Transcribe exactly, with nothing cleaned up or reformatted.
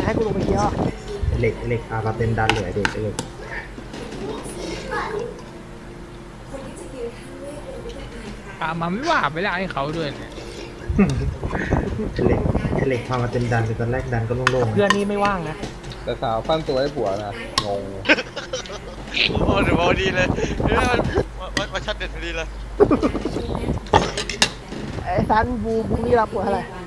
ให้กูลงไปเกี่ยวเหล็กเหล็กอาบาเต็นดันเหลือเด็กเลยตามมาไม่ว่าไปแล้วให้เขาด้วยเนี่ยเหล็กเหล็กพามาเต็นดันตอนแรกดันก็โล่งๆเพื่อนนี่ไม่ว่างนะแต่สาวปั้นตัวให้ผัวนะงงโอ้เดี๋ยวพอดีเลยเนี่ยมันมันมันชัดเด็ดพอดีเลยไอ้ซันบูพรุ่งนี้รับปวดอะไร